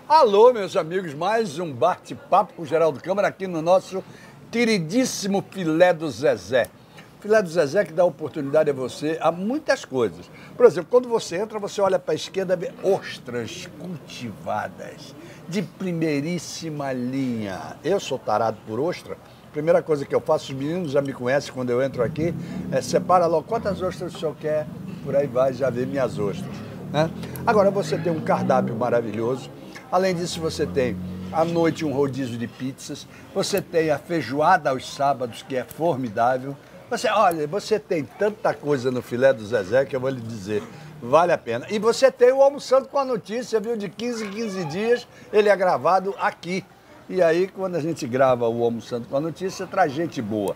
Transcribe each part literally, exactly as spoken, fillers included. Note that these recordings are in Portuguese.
Alô, meus amigos, mais um bate-papo com o Geraldo Câmara aqui no nosso queridíssimo Filé do Zezé. Filé do Zezé que dá oportunidade a você a muitas coisas. Por exemplo, quando você entra, você olha para a esquerda e vê ostras cultivadas, de primeiríssima linha. Eu sou tarado por ostra. Primeira coisa que eu faço, os meninos já me conhecem quando eu entro aqui, é separa logo quantas ostras o senhor quer, por aí vai, já vê minhas ostras. Né? Agora você tem um cardápio maravilhoso. Além disso, você tem à noite um rodízio de pizzas, você tem a feijoada aos sábados, que é formidável. Você, olha, você tem tanta coisa no Filé do Zezé que eu vou lhe dizer, vale a pena. E você tem o Almoçando com a Notícia, viu? De quinze em quinze dias, ele é gravado aqui. E aí, quando a gente grava o Almoçando com a Notícia, traz gente boa.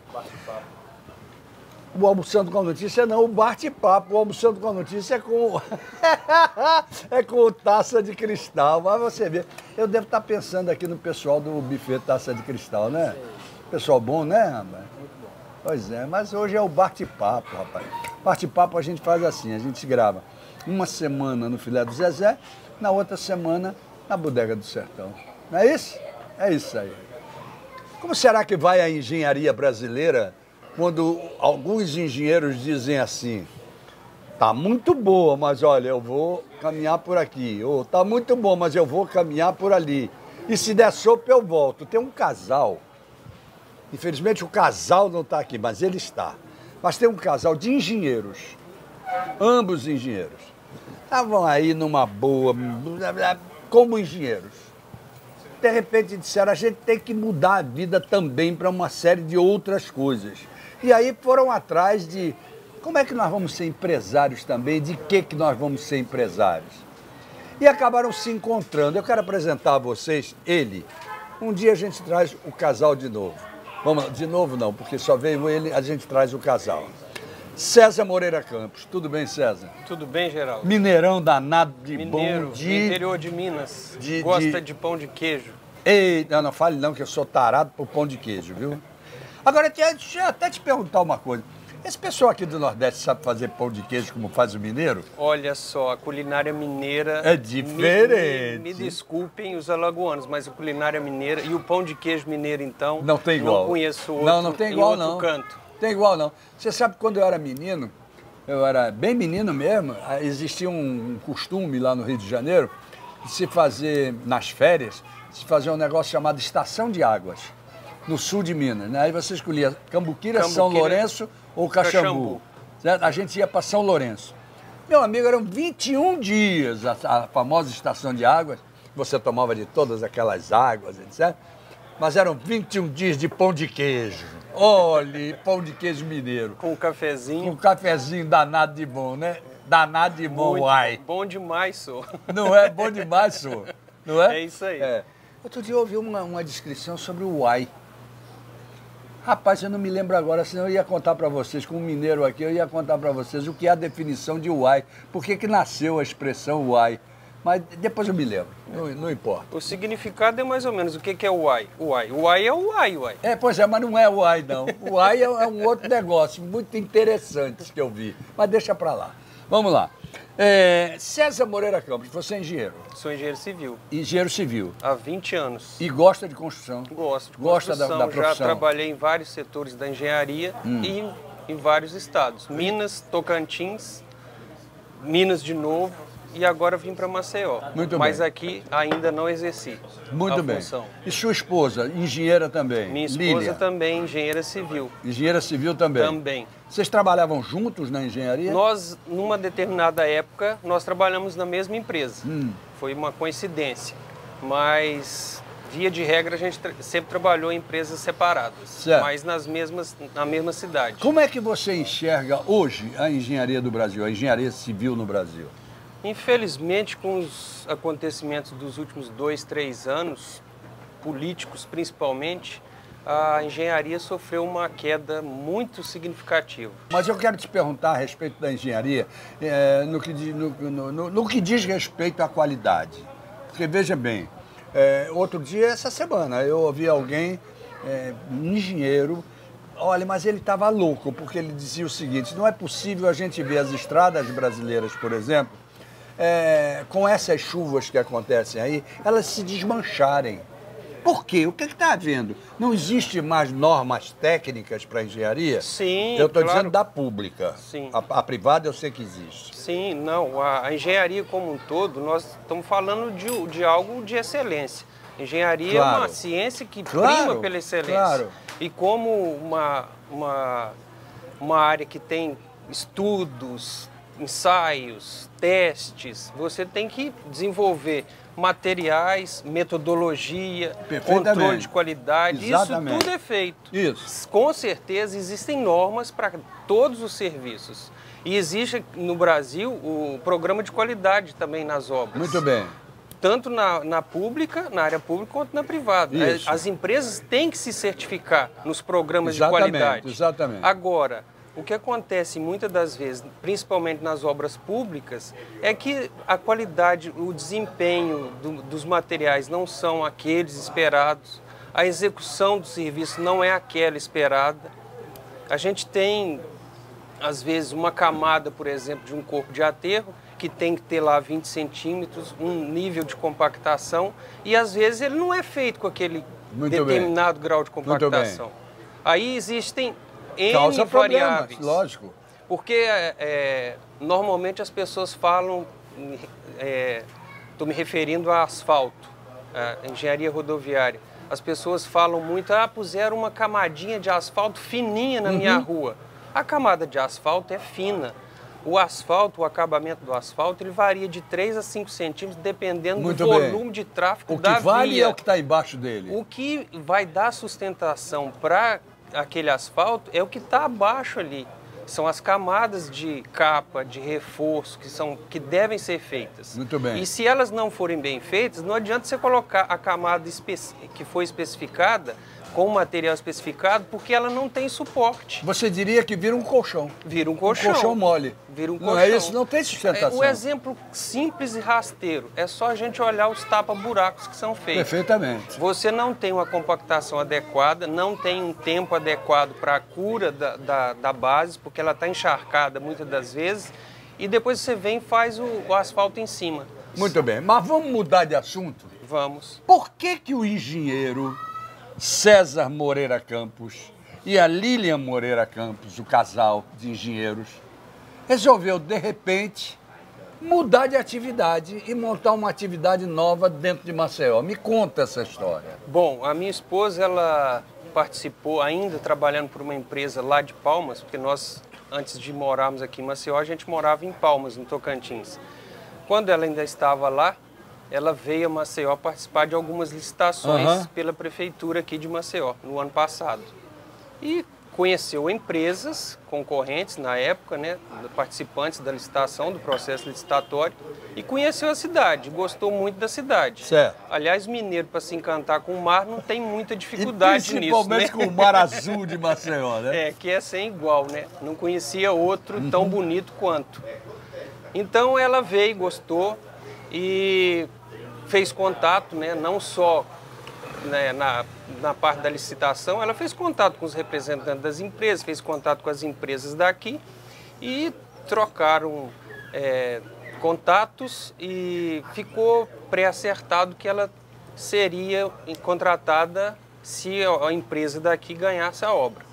O Almoçando com a Notícia não, o bate-papo. O Almoçando com a Notícia é com é com o Taça de Cristal. Mas você vê, eu devo estar pensando aqui no pessoal do buffet Taça de Cristal, né? Pessoal bom, né, rapaz? Muito bom. Pois é, mas hoje é o bate-papo, rapaz. Bate-papo a gente faz assim, a gente grava uma semana no Filé do Zezé, na outra semana na Bodega do Sertão. Não é isso? É isso aí. Como será que vai a engenharia brasileira quando alguns engenheiros dizem assim, tá muito boa, mas olha, eu vou caminhar por aqui, ou tá muito bom, mas eu vou caminhar por ali, e se der sopa eu volto. Tem um casal, infelizmente o casal não está aqui, mas ele está, mas tem um casal de engenheiros, ambos engenheiros, estavam aí numa boa, como engenheiros. De repente disseram, a gente tem que mudar a vida também para uma série de outras coisas. E aí foram atrás de como é que nós vamos ser empresários também, de que, que nós vamos ser empresários. E acabaram se encontrando. Eu quero apresentar a vocês ele. Um dia a gente traz o casal de novo. Vamos, de novo não, porque só veio ele, a gente traz o casal. César Moreira Campos. Tudo bem, César? Tudo bem, Geraldo? Mineirão danado de Mineiro, bom, de... interior de Minas. De, gosta de... de pão de queijo. Ei, não, não fale não, que eu sou tarado por pão de queijo, viu? Agora, deixa eu até te perguntar uma coisa. Esse pessoal aqui do Nordeste sabe fazer pão de queijo como faz o mineiro? Olha só, a culinária mineira... É diferente. Me, me, me desculpem os alagoanos, mas a culinária mineira e o pão de queijo mineiro, então... Não tem igual. Não conheço outro, não, não tem igual, em outro não. canto. Tem igual, não. Você sabe que quando eu era menino, eu era bem menino mesmo, existia um costume lá no Rio de Janeiro de se fazer, nas férias, se fazer um negócio chamado Estação de Águas, no sul de Minas. Né? Aí você escolhia Cambuquira, Cambuquira São Lourenço ou Caxambu. Certo? A gente ia para São Lourenço. Meu amigo, eram vinte e um dias a, a famosa Estação de Águas. Você tomava de todas aquelas águas, etcétera. Mas eram vinte e um dias de pão de queijo. Olha, pão de queijo mineiro. Com um cafezinho. Com um cafezinho danado de bom, né? Danado de bom, Muito uai. Bom demais, sou. Não é? Bom demais, sou. Não é? É isso aí. É. Outro dia eu ouvi uma, uma descrição sobre o uai. Rapaz, eu não me lembro agora, senão eu ia contar para vocês, como mineiro aqui, eu ia contar para vocês o que é a definição de uai. Por que que nasceu a expressão uai? Mas depois eu me lembro, não, não importa. O significado é mais ou menos o que que é o uai. O uai, o uai é o uai, uai. É, pois é, mas não é o uai, não. O uai é, é um outro negócio muito interessante que eu vi. Mas deixa para lá. Vamos lá. É, César Moreira Campos, você é engenheiro? Sou engenheiro civil. Engenheiro civil. Há vinte anos. E gosta de construção? Gosto de Gosta construção. da, da profissão? Já trabalhei em vários setores da engenharia hum. e em, em vários estados. Minas, Tocantins, Minas de novo e agora vim para Maceió. Muito Mas bem. aqui ainda não exerci Muito a bem. função. E sua esposa, engenheira também? Minha esposa Lília. também, engenheira civil. Engenheira civil também? Também. Vocês trabalhavam juntos na engenharia? Nós, numa determinada época, nós trabalhamos na mesma empresa. Hum. Foi uma coincidência. Mas, via de regra, a gente tra sempre trabalhou em empresas separadas. Certo. Mas nas mesmas, na mesma cidade. Como é que você enxerga hoje a engenharia do Brasil, a engenharia civil no Brasil? Infelizmente, com os acontecimentos dos últimos dois, três anos, políticos principalmente, a engenharia sofreu uma queda muito significativa. Mas eu quero te perguntar a respeito da engenharia, é, no, que, no, no, no, no que diz respeito à qualidade. Porque, veja bem, é, outro dia, essa semana, eu ouvi alguém, é, um engenheiro, olha, mas ele estava louco, porque ele dizia o seguinte, não é possível a gente ver as estradas brasileiras, por exemplo, é, com essas chuvas que acontecem aí, elas se desmancharem. Por quê? O que está havendo? Não existe mais normas técnicas para engenharia? Sim, Eu estou claro. dizendo da pública. Sim. A, a privada eu sei que existe. Sim, não. A, a engenharia como um todo, nós estamos falando de, de algo de excelência. Engenharia Claro. é uma ciência que Claro, prima pela excelência. claro. E como uma, uma, uma área que tem estudos, ensaios, testes, você tem que desenvolver materiais, metodologia, controle de qualidade. Exatamente. Isso tudo é feito. Isso. Com certeza existem normas para todos os serviços. E existe no Brasil o programa de qualidade também nas obras. Muito bem. Tanto na, na pública, na área pública, quanto na privada. Isso. As empresas têm que se certificar nos programas Exatamente, de qualidade. exatamente. Agora, o que acontece muitas das vezes, principalmente nas obras públicas, é que a qualidade, o desempenho do, dos materiais não são aqueles esperados, a execução do serviço não é aquela esperada. A gente tem, às vezes, uma camada, por exemplo, de um corpo de aterro, que tem que ter lá vinte centímetros, um nível de compactação, e às vezes ele não é feito com aquele Muito determinado bem. grau de compactação. Aí existem N Causa variáveis. problemas, lógico. Porque é, normalmente as pessoas falam, estou me referindo a asfalto, a engenharia rodoviária. As pessoas falam muito, ah, puseram uma camadinha de asfalto fininha na Uhum. minha rua. A camada de asfalto é fina. O asfalto, o acabamento do asfalto, ele varia de três a cinco centímetros, dependendo Muito do bem. volume de tráfego O que da vale via. é o que está embaixo dele. O que vai dar sustentação para aquele asfalto é o que está abaixo ali. São as camadas de capa, de reforço, que, são, que devem ser feitas. Muito bem. E se elas não forem bem feitas, não adianta você colocar a camada que foi especificada com o material especificado, porque ela não tem suporte. Você diria que vira um colchão. Vira um colchão. Um colchão mole. Vira um Não colchão. é isso? Não tem sustentação. O exemplo simples e rasteiro é só a gente olhar os tapa-buracos que são feitos. Perfeitamente. Você não tem uma compactação adequada, não tem um tempo adequado para a cura da, da, da base, porque ela está encharcada muitas das vezes, e depois você vem e faz o, o asfalto em cima. Muito bem, mas vamos mudar de assunto? Vamos. Por que que o engenheiro César Moreira Campos e a Lilian Moreira Campos, o casal de engenheiros, resolveu, de repente, mudar de atividade e montar uma atividade nova dentro de Maceió? Me conta essa história. Bom, a minha esposa, ela participou, ainda trabalhando por uma empresa lá de Palmas, porque nós, antes de morarmos aqui em Maceió, a gente morava em Palmas, no Tocantins. Quando ela ainda estava lá, ela veio a Maceió participar de algumas licitações Uhum. pela prefeitura aqui de Maceió, no ano passado. E conheceu empresas concorrentes na época, né, participantes da licitação, do processo licitatório, e conheceu a cidade, gostou muito da cidade. Certo. Aliás, mineiro, para se encantar com o mar, não tem muita dificuldade e nisso, principalmente né? com o mar azul de Maceió, né? É, que é sem igual, né? Não conhecia outro tão bonito quanto. Então ela veio, gostou e fez contato, né? Não só né, na, na parte da licitação, ela fez contato com os representantes das empresas, fez contato com as empresas daqui e trocaram é, contatos e ficou pré-acertado que ela seria contratada se a empresa daqui ganhasse a obra.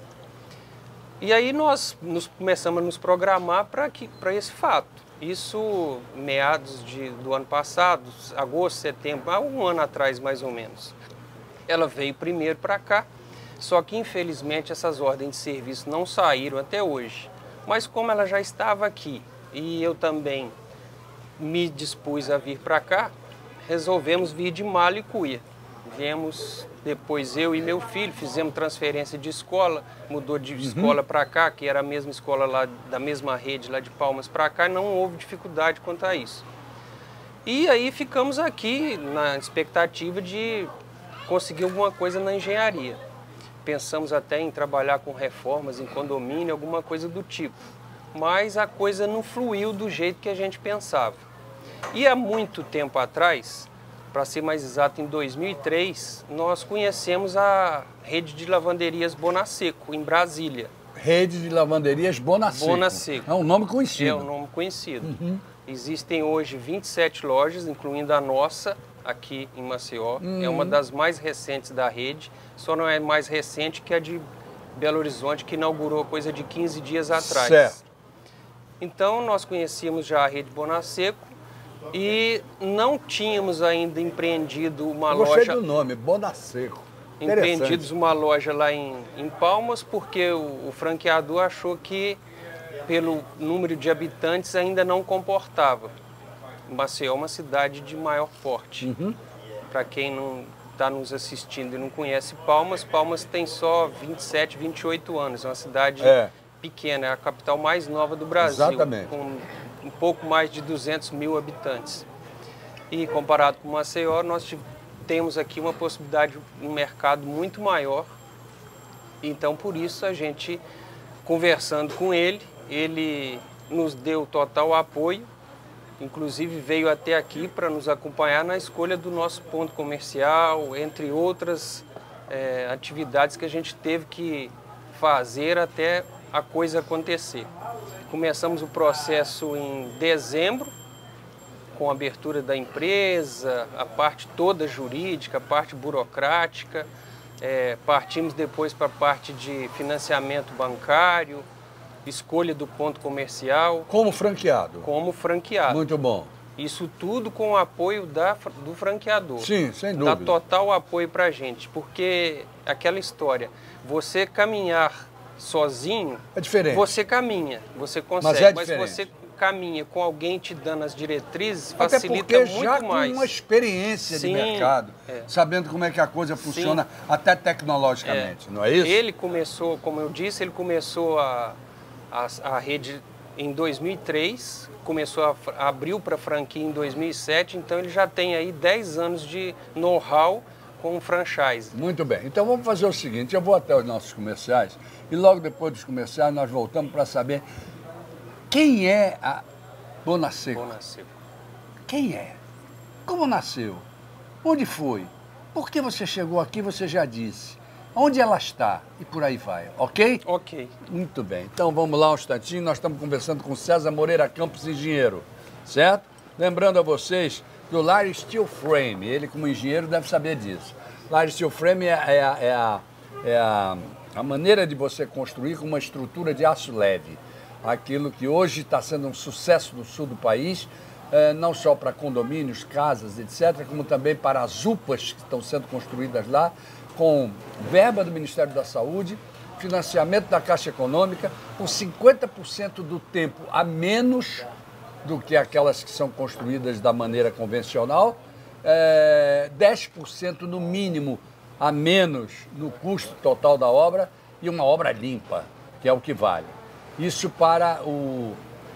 E aí nós nos, começamos a nos programar para esse fato. Isso meados de, do ano passado, agosto, setembro, há um ano atrás mais ou menos. Ela veio primeiro para cá, só que infelizmente essas ordens de serviço não saíram até hoje. Mas como ela já estava aqui e eu também me dispus a vir para cá, resolvemos vir de mala e cuia. Viemos depois eu e meu filho, fizemos transferência de escola, mudou de escola para cá, que era a mesma escola lá, da mesma rede lá de Palmas para cá, e não houve dificuldade quanto a isso. E aí ficamos aqui na expectativa de conseguir alguma coisa na engenharia. Pensamos até em trabalhar com reformas em condomínio, alguma coisa do tipo. Mas a coisa não fluiu do jeito que a gente pensava. E há muito tempo atrás, para ser mais exato, em dois mil e três, nós conhecemos a rede de lavanderias Bonaseco, em Brasília. Rede de lavanderias Bonaseco. Bonaseco. É um nome conhecido. É um nome conhecido. Uhum. Existem hoje vinte e sete lojas, incluindo a nossa, aqui em Maceió. Uhum. É uma das mais recentes da rede, só não é mais recente que a de Belo Horizonte, que inaugurou coisa de quinze dias atrás. Certo. Então, nós conhecíamos já a rede Bonaseco e não tínhamos ainda empreendido uma Eu loja... gostei do nome, Bonaseco. Empreendidos uma loja lá em, em Palmas, porque o, o franqueador achou que, pelo número de habitantes, ainda não comportava. Maceió é uma cidade de maior porte. Uhum. Para quem não está nos assistindo e não conhece Palmas, Palmas tem só vinte e sete, vinte e oito anos. É uma cidade é. pequena, é a capital mais nova do Brasil. Exatamente. Com um pouco mais de duzentos mil habitantes. E comparado com Maceió, nós temos aqui uma possibilidade, um mercado muito maior. Então, por isso, a gente, conversando com ele, ele nos deu total apoio, inclusive veio até aqui para nos acompanhar na escolha do nosso ponto comercial, entre outras é, atividades que a gente teve que fazer até a coisa acontecer. Começamos o processo em dezembro, com a abertura da empresa, a parte toda jurídica, a parte burocrática. É, partimos depois para a parte de financiamento bancário, escolha do ponto comercial. Como franqueado? Como franqueado. Muito bom. Isso tudo com o apoio da, do franqueador. Sim, sem dúvida. Dá total apoio para a gente, porque aquela história, você caminhar sozinho, é diferente. Você caminha, você consegue, mas, é mas diferente. você caminha com alguém te dando as diretrizes, até facilita muito já mais. Com uma experiência Sim, de mercado, é. sabendo como é que a coisa funciona, sim, até tecnologicamente, é. não é isso? Ele começou, como eu disse, ele começou a, a, a rede em dois mil e três, começou a, a abriu para franquia em dois mil e sete, então ele já tem aí dez anos de know-how com franchise. Muito bem, então vamos fazer o seguinte, eu vou até os nossos comerciais e logo depois dos comerciais nós voltamos para saber quem é a Bonaseco. Bonaseco. Quem é? Como nasceu? Onde foi? Por que você chegou aqui, você já disse. Onde ela está? E por aí vai, ok? Ok. Muito bem, então vamos lá um instantinho, nós estamos conversando com César Moreira Campos, engenheiro, certo? Lembrando a vocês do Lars Steel Frame, ele como engenheiro deve saber disso. Lars Steel Frame é, é, a, é, a, é a, a maneira de você construir com uma estrutura de aço leve. Aquilo que hoje está sendo um sucesso no sul do país, eh, não só para condomínios, casas, etcétera, como também para as U P As que estão sendo construídas lá, com verba do Ministério da Saúde, financiamento da Caixa Econômica, com cinquenta por cento do tempo a menos do que aquelas que são construídas da maneira convencional, é, dez por cento no mínimo a menos no custo total da obra e uma obra limpa, que é o que vale. Isso para o,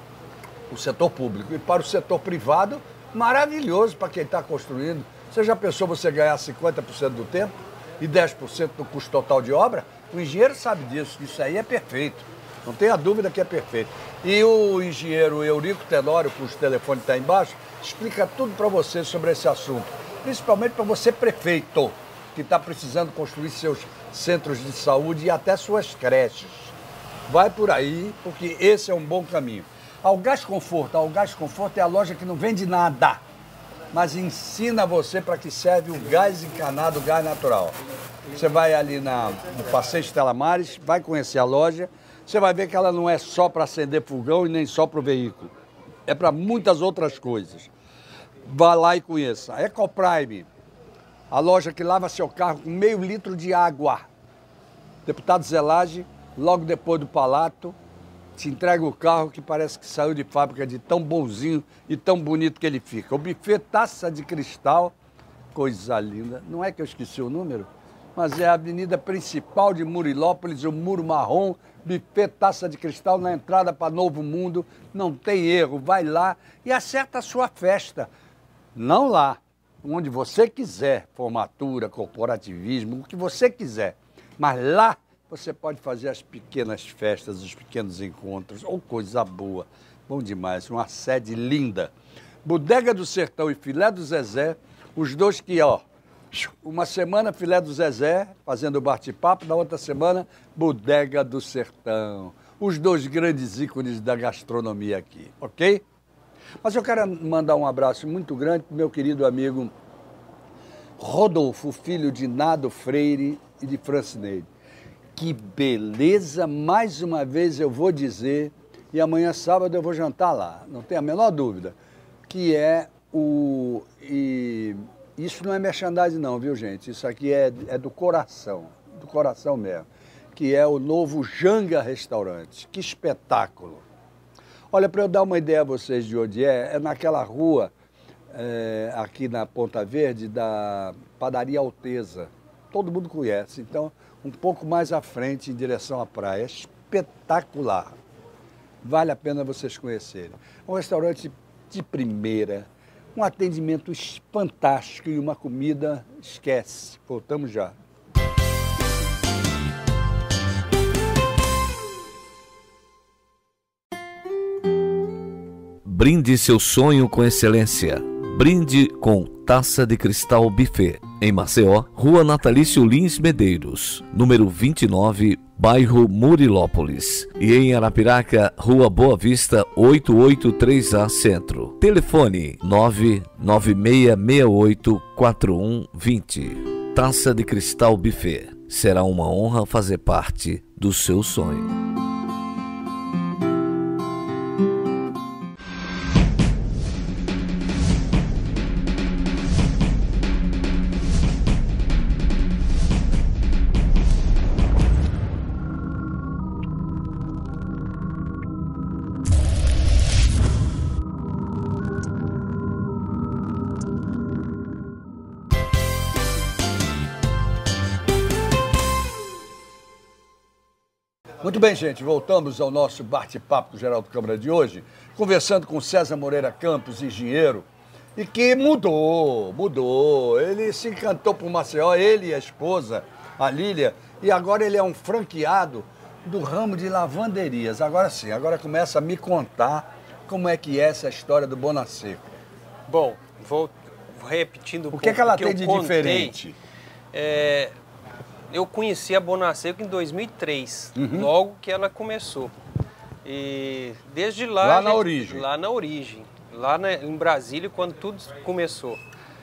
o setor público. E para o setor privado, maravilhoso para quem está construindo. Você já pensou você ganhar cinquenta por cento do tempo e dez por cento do custo total de obra? O engenheiro sabe disso, isso aí é perfeito. Não tenha dúvida que é perfeito. E o engenheiro Eurico Tenório, cujo telefone está embaixo, explica tudo para você sobre esse assunto. Principalmente para você, prefeito, que está precisando construir seus centros de saúde e até suas creches. Vai por aí, porque esse é um bom caminho. Algás Conforto. A Algás Conforto é a loja que não vende nada, mas ensina você para que serve o gás encanado, o gás natural. Você vai ali na, no Passeio Estela Maris, vai conhecer a loja, você vai ver que ela não é só para acender fogão e nem só para o veículo. É para muitas outras coisas. Vá lá e conheça. A Ecoprime, a loja que lava seu carro com meio litro de água. Deputado Zelage, logo depois do Palato, te entrega o carro que parece que saiu de fábrica de tão bonzinho e tão bonito que ele fica. O buffet Taça de Cristal, coisa linda. Não é que eu esqueci o número, mas é a avenida principal de Murilópolis, o Muro Marrom, buffet Taça de Cristal na entrada para Novo Mundo. Não tem erro, vai lá e acerta a sua festa. Não lá, onde você quiser, formatura, corporativismo, o que você quiser. Mas lá você pode fazer as pequenas festas, os pequenos encontros, ou coisa boa. Bom demais, uma sede linda. Bodega do Sertão e Filé do Zezé, os dois que, ó, uma semana Filé do Zezé, fazendo bate-papo, na outra semana Bodega do Sertão. Os dois grandes ícones da gastronomia aqui, ok? Mas eu quero mandar um abraço muito grande para o meu querido amigo Rodolfo, filho de Nado Freire e de Francineide. Que beleza, mais uma vez eu vou dizer, e amanhã sábado eu vou jantar lá, não tem a menor dúvida, que é o... E isso não é merchandising não, viu gente? Isso aqui é, é do coração, do coração mesmo, que é o novo Janga Restaurante. Que espetáculo! Olha, para eu dar uma ideia a vocês de onde é, é naquela rua, é, aqui na Ponta Verde, da Padaria Alteza. Todo mundo conhece, então, um pouco mais à frente, em direção à praia. É espetacular. Vale a pena vocês conhecerem. É um restaurante de primeira, um atendimento fantástico e uma comida, esquece. Voltamos já. Brinde seu sonho com excelência. Brinde com Taça de Cristal Buffet. Em Maceió, Rua Natalício Lins Medeiros, número vinte e nove, bairro Murilópolis. E em Arapiraca, Rua Boa Vista, oitocentos e oitenta e três A Centro. Telefone nove nove seis seis oito quatro um dois zero. Taça de Cristal Buffet. Será uma honra fazer parte do seu sonho. Muito bem, gente, voltamos ao nosso bate-papo do Geraldo Câmara de hoje, conversando com César Moreira Campos, engenheiro, e que mudou, mudou. Ele se encantou por Maceió, ele e a esposa, a Lília, e agora ele é um franqueado do ramo de lavanderias. Agora sim, agora começa a me contar como é que é essa história do Bonaseco. Bom, vou repetindo um pouco. O que é que ela que tem de contei, diferente? É... Eu conheci a Bonaseco em dois mil e três, uhum. logo que ela começou. E desde lá... Lá gente, na origem. Lá na origem. Lá na, em Brasília, quando tudo começou.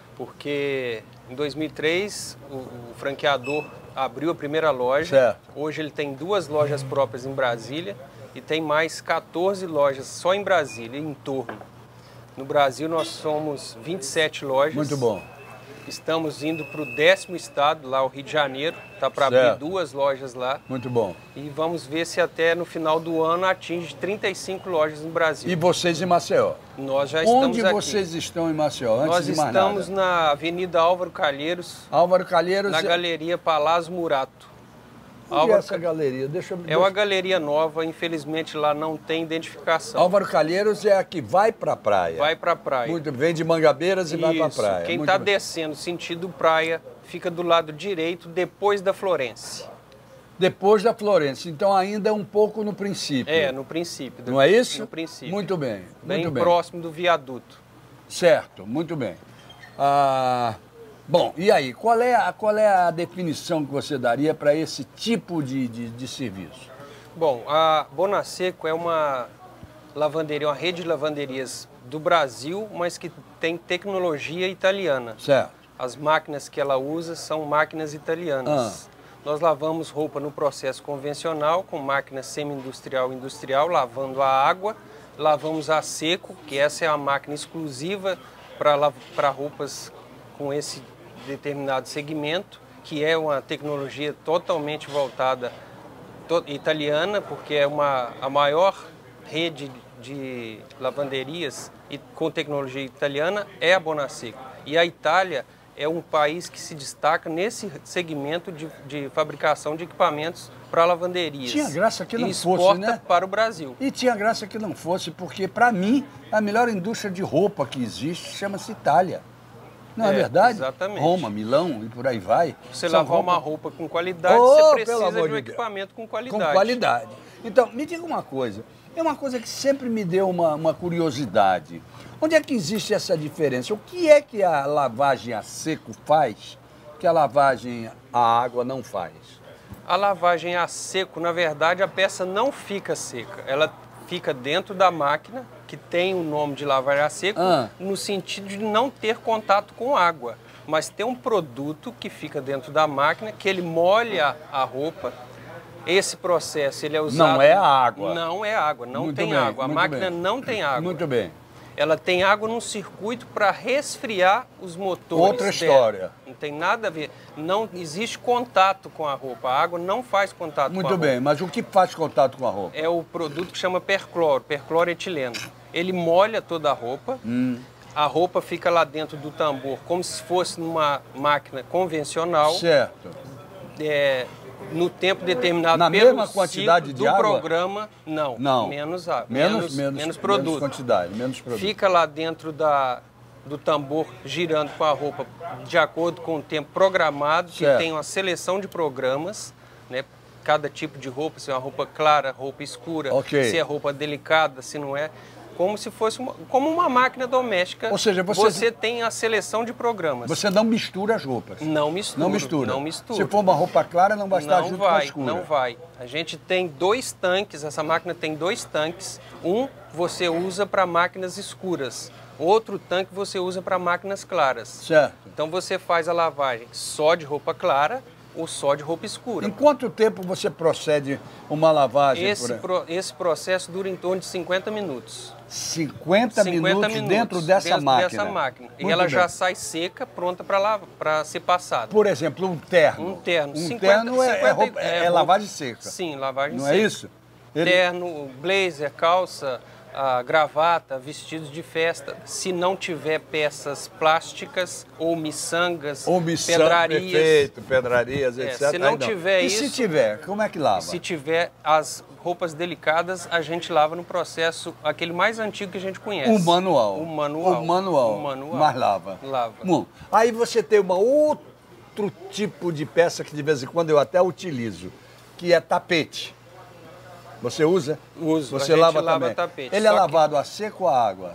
Porque em dois mil e três o, o franqueador abriu a primeira loja. Certo. Hoje ele tem duas lojas próprias em Brasília e tem mais quatorze lojas só em Brasília, em torno. No Brasil nós somos vinte e sete lojas. Muito bom. Estamos indo para o décimo estado, lá o Rio de Janeiro. Está para abrir duas lojas lá. Muito bom. E vamos ver se até no final do ano atinge trinta e cinco lojas no Brasil. E vocês em Maceió? Nós já estamos Onde aqui. vocês estão em Maceió, antes Nós de mais estamos nada? na Avenida Álvaro Calheiros, Álvaro Calheiros... na Galeria Palazzo Murato. Onde Álvaro é essa galeria? Deixa eu... É uma galeria nova, infelizmente lá não tem identificação. Álvaro Calheiros é a que vai para a praia. Vai para a praia. Muito, vem de Mangabeiras e Isso. vai para a praia. Quem Muito está bem. descendo sentido praia fica do lado direito, depois da Florence. Depois da Florence, então ainda é um pouco no princípio. É, no princípio. Do... Não é isso? No princípio. Muito bem, Bem muito bem. próximo do viaduto. Certo, muito bem. Ah, bom, e aí, qual é, a, qual é a definição que você daria para esse tipo de, de, de serviço? Bom, a Bonaseco é uma lavanderia, uma rede de lavanderias do Brasil, mas que tem tecnologia italiana. Certo. As máquinas que ela usa são máquinas italianas. Ah. Nós lavamos roupa no processo convencional, com máquina semi-industrial e industrial, lavando a água. Lavamos a seco, que essa é a máquina exclusiva para roupas com esse determinado segmento, que é uma tecnologia totalmente voltada to, italiana, porque é uma, a maior rede de lavanderias e, com tecnologia italiana é a Bonaseco. E a Itália é um país que se destaca nesse segmento de, de fabricação de equipamentos para lavanderias. Tinha graça que não e fosse, exporta né? para o Brasil. E tinha graça que não fosse, porque, para mim, a melhor indústria de roupa que existe chama-se Itália. Não é, É, verdade? exatamente. Roma, Milão e por aí vai. Você São lavar roupa- uma roupa com qualidade, Oh, você pelo precisa amor de um de Deus. equipamento com qualidade. Com qualidade. Então, me diga uma coisa. É uma coisa que sempre me deu uma, uma curiosidade. Onde é que existe essa diferença? O que é que a lavagem a seco faz que a lavagem a água não faz? A lavagem a seco, na verdade, a peça não fica seca. Ela fica dentro da máquina, que tem o nome de lavagem a seco, Ah. no sentido de não ter contato com água. Mas tem um produto que fica dentro da máquina, que ele molha a roupa. Esse processo ele é usado... Não é água. Não é água, não Muito tem bem, água. A muito máquina bem. não tem água. Muito bem. Ela tem água num circuito para resfriar os motores. Outra dela. história. Não tem nada a ver. Não existe contato com a roupa. A água não faz contato Muito com a roupa. bem, mas o que faz contato com a roupa? É o produto que chama percloro, percloretileno. Ele molha toda a roupa. Hum. A roupa fica lá dentro do tambor, como se fosse numa máquina convencional. Certo. É, no tempo determinado Na pelo mesma quantidade ciclo de do água? programa, não. Não. Menos água. Menos, menos, menos, menos produto. Menos quantidade, menos produto. Fica lá dentro da, do tambor, girando com a roupa de acordo com o tempo programado, que Certo. tem uma seleção de programas, né? Cada tipo de roupa, se é uma roupa clara, roupa escura, Ok. se é roupa delicada, se não é. Como se fosse uma, como uma máquina doméstica. Ou seja, você- você tem a seleção de programas. Você não mistura as roupas. Não mistura. Não mistura. Não mistura. Se for uma roupa clara, não vai estar Não junto com a vai, escura. não vai. A gente tem dois tanques, essa máquina tem dois tanques. Um você usa para máquinas escuras, outro tanque você usa para máquinas claras. Certo. Então você faz a lavagem só de roupa clara ou só de roupa escura. Em quanto tempo você procede uma lavagem? Esse, por... pro, esse processo dura em torno de cinquenta minutos. cinquenta, cinquenta minutos, dentro dessa dentro máquina? dessa máquina. E Muito ela bem. já sai seca, pronta para ser passada. Por exemplo, um terno. Um terno. Um cinquenta, terno é, é cinquenta roupa- é roupa- lavagem seca. Sim, lavagem Não seca. é isso? Ele- Terno, blazer, calça, a gravata, vestidos de festa. Se não tiver peças plásticas ou miçangas, Ou missão, pedrarias. perfeito, pedrarias, É, etcétera. se não Aí tiver e isso- se tiver, como é que lava? Se tiver as roupas delicadas, a gente lava no processo, aquele mais antigo que a gente conhece. O manual. O manual. O manual. O manual. Mas lava. Lava. Bom, aí você tem uma outro tipo de peça que de vez em quando eu até utilizo, que é tapete. Você usa? Uso. Você A gente lava, lava também. tapete. Ele é Só que- lavado a seco ou a água?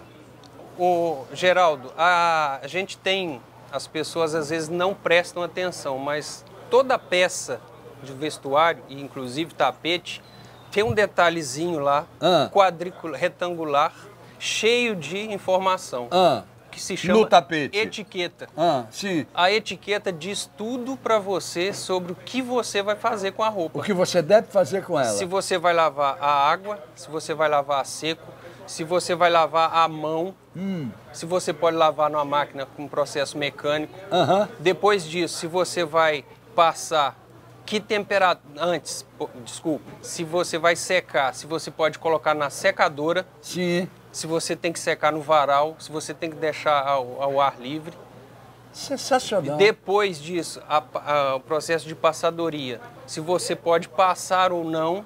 Ô, Geraldo, a, a gente tem, as pessoas às vezes não prestam atenção, mas toda peça de vestuário, e inclusive tapete, tem um detalhezinho lá, Ah. quadricular, retangular, cheio de informação, Ah, que se chama no tapete. etiqueta. ah, sim. A etiqueta diz tudo para você sobre o que você vai fazer com a roupa. O que você deve fazer com ela? Se você vai lavar a água, se você vai lavar a seco, se você vai lavar a mão, Hum. se você pode lavar numa máquina com processo mecânico. Aham. Depois disso, se você vai passar, que temperatura... Antes, pô, desculpa, se você vai secar, se você pode colocar na secadora, Sim. se você tem que secar no varal, se você tem que deixar ao, ao ar livre. Sensacional. Depois disso, a- a- o processo de passadoria, se você pode passar ou não,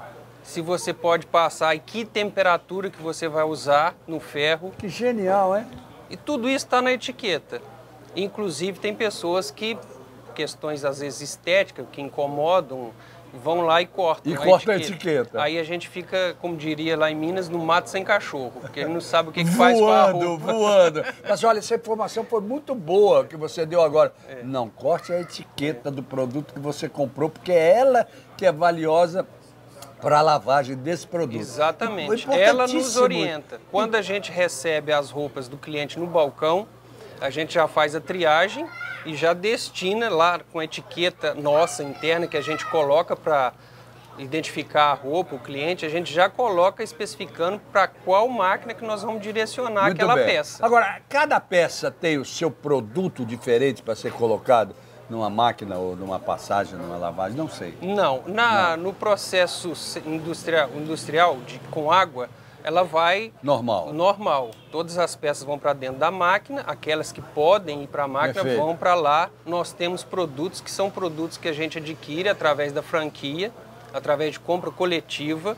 se você pode passar e que temperatura que você vai usar no ferro. Que genial, hein? E tudo isso está na etiqueta. Inclusive tem pessoas que, questões às vezes estéticas, que incomodam, vão lá e cortam E cortam a etiqueta. Aí a gente fica, como diria lá em Minas, no mato sem cachorro, porque ele não sabe o que, que faz com a Voando, roupa. voando. Mas olha, essa informação foi muito boa que você deu agora. É. Não corte a etiqueta do produto que você comprou, porque é ela que é valiosa para a lavagem desse produto. Exatamente. É Ela nos importantíssimo. orienta. Quando a gente recebe as roupas do cliente no balcão, a gente já faz a triagem e já destina lá com a etiqueta nossa interna que a gente coloca para identificar a roupa, o cliente, a gente já coloca especificando para qual máquina que nós vamos direcionar Muito aquela bem. peça. Agora, cada peça tem o seu produto diferente para ser colocado numa máquina ou numa passagem, numa lavagem, não sei. Não, na, no processo industrial, industrial de, com água, ela vai Normal. normal. Todas as peças vão para dentro da máquina, aquelas que podem ir para a máquina Perfeito. vão para lá. Nós temos produtos que são produtos que a gente adquire através da franquia, através de compra coletiva.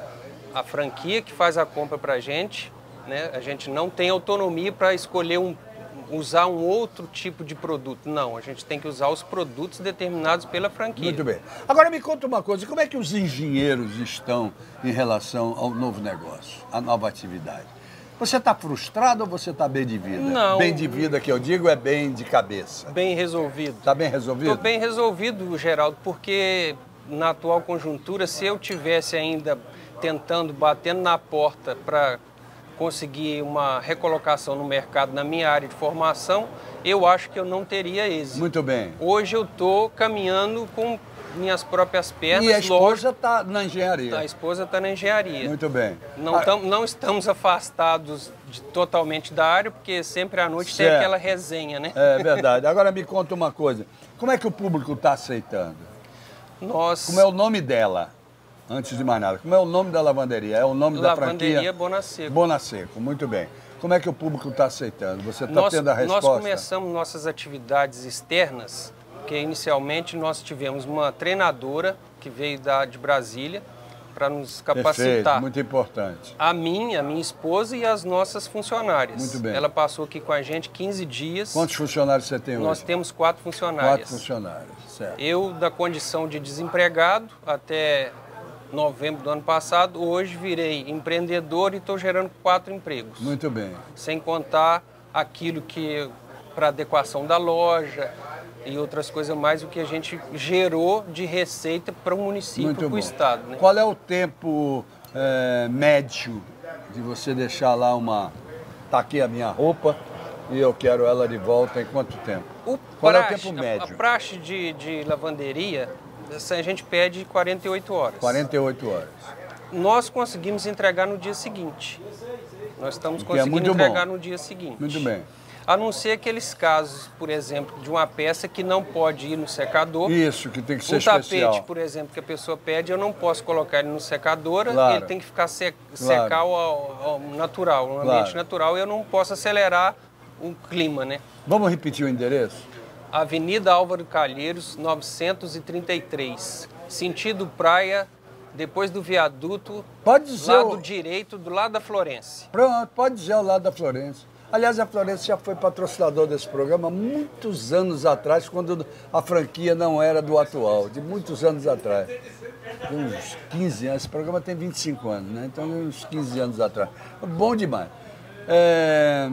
A franquia que faz a compra para a gente, né? A gente não tem autonomia para escolher um usar um outro tipo de produto. Não, a gente tem que usar os produtos determinados pela franquia. Muito bem. Agora me conta uma coisa, como é que os engenheiros estão em relação ao novo negócio, à nova atividade? Você está frustrado ou você está bem de vida? Não. Bem de vida que eu digo é bem de cabeça. Bem resolvido. Está bem resolvido? Estou bem resolvido, Geraldo, porque na atual conjuntura, se eu tivesse ainda tentando, batendo na porta para conseguir uma recolocação no mercado na minha área de formação, eu acho que eu não teria êxito. Muito bem. Hoje eu estou caminhando com minhas próprias pernas. E a esposa está na engenharia. A esposa está na engenharia. Muito bem. Não, ah, tam, não estamos afastados de, totalmente da área, porque sempre à noite certo. tem aquela resenha, né? É verdade. Agora me conta uma coisa. Como é que o público está aceitando? Nós... Como é o nome dela? Antes de mais nada, como é o nome da lavanderia? É o nome da franquia? Lavanderia Bonaseco. Bonaseco, muito bem. Como é que o público está aceitando? Você está tendo a resposta? Nós começamos nossas atividades externas, porque inicialmente nós tivemos uma treinadora que veio da, de Brasília para nos capacitar. Perfeito, muito importante. A minha, a minha esposa e as nossas funcionárias. Muito bem. Ela passou aqui com a gente quinze dias. Quantos funcionários você tem hoje? Nós temos quatro funcionários. Quatro funcionários, certo. Eu, da condição de desempregado até novembro do ano passado, hoje virei empreendedor e estou gerando quatro empregos. Muito bem. Sem contar aquilo que, para adequação da loja e outras coisas mais, o que a gente gerou de receita para o município, para o estado. Né? Qual é o tempo é, médio de você deixar lá uma... Tá aqui a minha roupa e eu quero ela de volta em quanto tempo? O Qual praxe, é o tempo médio? A, a praxe de, de lavanderia, a gente pede quarenta e oito horas. quarenta e oito horas. Nós conseguimos entregar no dia seguinte. Nós estamos Que é conseguindo muito entregar bom. no dia seguinte. Muito bem. A não ser aqueles casos, por exemplo, de uma peça que não pode ir no secador. Isso, que tem que ser um especial. tapete, por exemplo, que a pessoa pede, eu não posso colocar ele no secador, Claro. ele tem que ficar sec, Claro. secar ao, ao natural, no Claro. ambiente natural, e eu não posso acelerar o clima, né? Vamos repetir o endereço? Avenida Álvaro Calheiros, novecentos e trinta e três. Sentido praia, depois do viaduto, Pode dizer lado o- direito, do lado da Florência. Pronto, pode dizer ao lado da Florência. Aliás, a Florência já foi patrocinador desse programa muitos anos atrás, quando a franquia não era do atual, de muitos anos atrás. De uns quinze anos, esse programa tem vinte e cinco anos, né? Então, uns quinze anos atrás. Bom demais. É,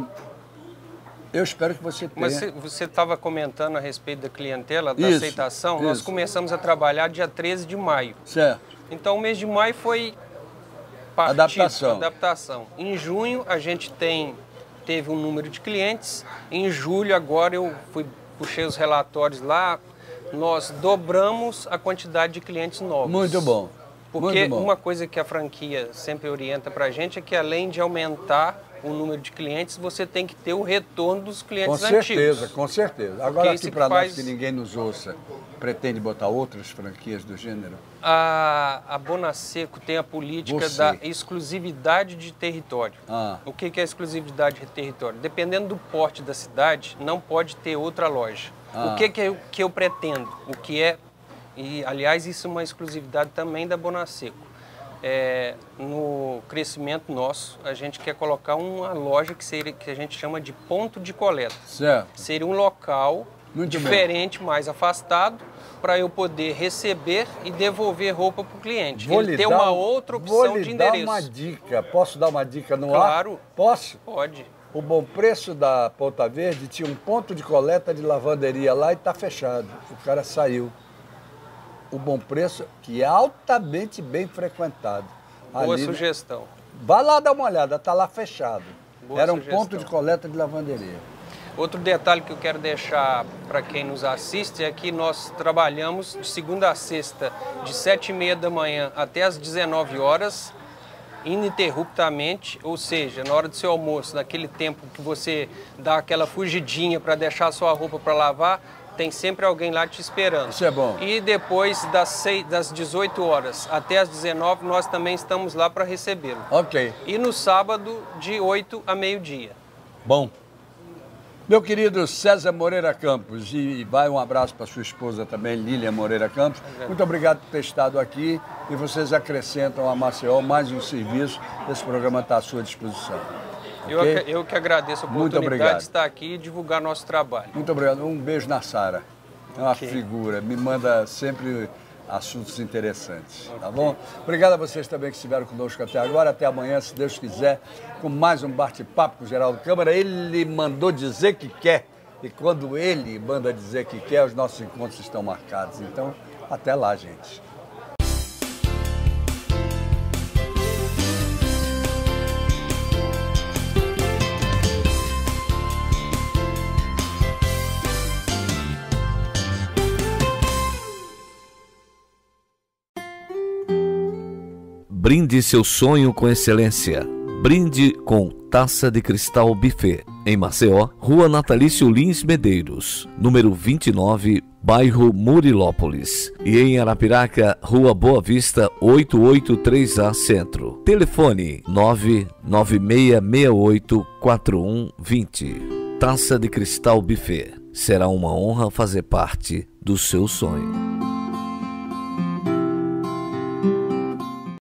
Eu espero que você tenha... Mas você estava comentando a respeito da clientela, da Isso, aceitação. Nós isso. começamos a trabalhar dia treze de maio. Certo. Então, o mês de maio foi partido, Adaptação. adaptação. Em junho, a gente tem, teve um número de clientes. Em julho, agora, eu fui, puxei os relatórios lá, nós dobramos a quantidade de clientes novos. Muito bom. Porque Muito bom. uma coisa que a franquia sempre orienta para a gente é que, além de aumentar o número de clientes, você tem que ter o retorno dos clientes Com antigos. certeza, com certeza. Agora, isso aqui que para faz- nós que ninguém nos ouça, pretende botar outras franquias do gênero? A, a Bonaseco tem a política Você. da exclusividade de território. Ah. O que que é exclusividade de território? Dependendo do porte da cidade, não pode ter outra loja. Ah. O que que eu, que eu pretendo? O que é, e aliás, isso é uma exclusividade também da Bonaseco. É, no crescimento nosso, a gente quer colocar uma loja que, seria, que a gente chama de ponto de coleta. Certo. Seria um local Muito bem. diferente, mais afastado, para eu poder receber e devolver roupa para o cliente. Vou Ele lhe ter dar uma um- outra vou opção lhe de dar endereço. uma dica. Posso dar uma dica no ar? Claro. Posso? Pode. O Bom Preço da Ponta Verde tinha um ponto de coleta de lavanderia lá e está fechado. O cara saiu. O Bom Preço, que é altamente bem frequentado. Boa Ali- sugestão. Vai lá dar uma olhada, está lá fechado. Boa Era um sugestão. ponto de coleta de lavanderia. Outro detalhe que eu quero deixar para quem nos assiste é que nós trabalhamos de segunda a sexta, de sete e meia da manhã até as dezenove horas, ininterruptamente, ou seja, na hora do seu almoço, naquele tempo que você dá aquela fugidinha para deixar a sua roupa para lavar, tem sempre alguém lá te esperando. Isso é bom. E depois das, seis, das dezoito horas até as dezenove, nós também estamos lá para recebê-lo. Ok. E no sábado, de oito a meio-dia. Bom. Meu querido César Moreira Campos, e vai um abraço para sua esposa também, Lília Moreira Campos. Muito obrigado por ter estado aqui e vocês acrescentam a Maceió mais um serviço. Esse programa está à sua disposição. Eu, Ok? que- eu que agradeço a Muito oportunidade obrigado. de estar aqui e divulgar nosso trabalho. Muito obrigado. Um beijo na Sara. É uma Ok. figura. Me manda sempre assuntos interessantes. Tá bom? Obrigado a vocês também que estiveram conosco até agora. Até amanhã, se Deus quiser, com mais um bate-papo com o Geraldo Câmara. Ele mandou dizer que quer. E quando ele manda dizer que quer, os nossos encontros estão marcados. Então, até lá, gente. Brinde seu sonho com excelência. Brinde com Taça de Cristal Buffet. Em Maceió, Rua Natalício Lins Medeiros, número vinte e nove, bairro Murilópolis. E em Arapiraca, Rua Boa Vista, oitocentos e oitenta e três A Centro. Telefone nove nove seis seis oito quatro um dois zero. Taça de Cristal Buffet. Será uma honra fazer parte do seu sonho.